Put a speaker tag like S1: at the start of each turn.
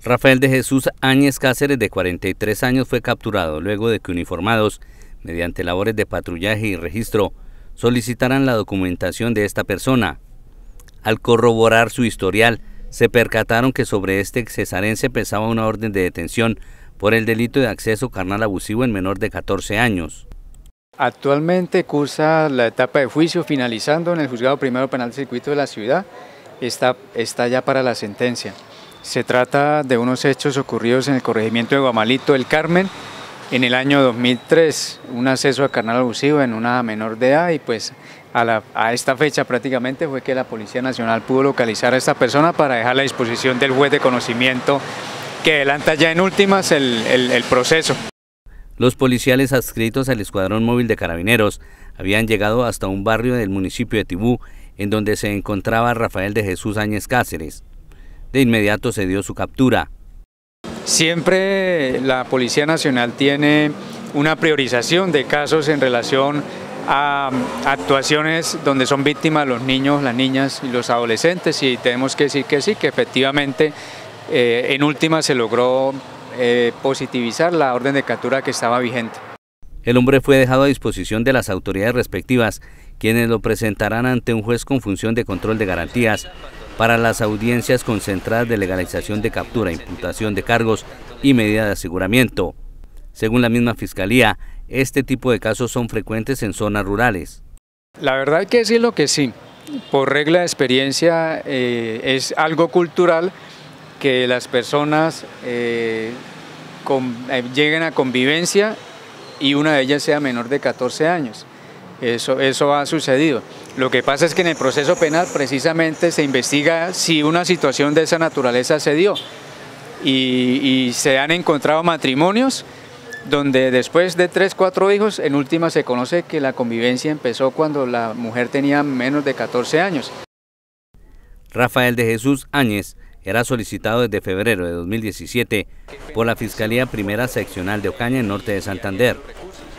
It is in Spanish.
S1: Rafael de Jesús Áñez Cáceres, de 43 años, fue capturado luego de que uniformados, mediante labores de patrullaje y registro, solicitaran la documentación de esta persona. Al corroborar su historial, se percataron que sobre este cesarense pesaba una orden de detención por el delito de acceso carnal abusivo en menor de 14 años.
S2: Actualmente cursa la etapa de juicio, finalizando en el Juzgado Primero Penal del Circuito de la Ciudad. Está ya para la sentencia. Se trata de unos hechos ocurridos en el corregimiento de Guamalito del Carmen en el año 2003, un acceso a carnal abusivo en una menor de edad, y pues a esta fecha prácticamente fue que la Policía Nacional pudo localizar a esta persona para dejarla a disposición del juez de conocimiento, que adelanta ya en últimas el proceso.
S1: Los policiales adscritos al Escuadrón Móvil de Carabineros habían llegado hasta un barrio del municipio de Tibú, en donde se encontraba Rafael de Jesús Áñez Cáceres. De inmediato se dio su captura.
S2: Siempre la Policía Nacional tiene una priorización de casos en relación a actuaciones donde son víctimas los niños, las niñas y los adolescentes, y tenemos que decir que sí, que efectivamente en última se logró positivizar la orden de captura que estaba vigente.
S1: El hombre fue dejado a disposición de las autoridades respectivas, quienes lo presentarán ante un juez con función de control de garantías para las audiencias concentradas de legalización de captura, imputación de cargos y medida de aseguramiento. Según la misma Fiscalía, este tipo de casos son frecuentes en zonas rurales.
S2: La verdad hay que decirlo que sí, por regla de experiencia es algo cultural que las personas lleguen a convivencia y una de ellas sea menor de 14 años. Eso ha sucedido. Lo que pasa es que en el proceso penal precisamente se investiga si una situación de esa naturaleza se dio, y se han encontrado matrimonios donde después de 3 o 4 hijos, en última se conoce que la convivencia empezó cuando la mujer tenía menos de 14 años.
S1: Rafael de Jesús Áñez era solicitado desde febrero de 2017 por la Fiscalía Primera Seccional de Ocaña, en norte de Santander.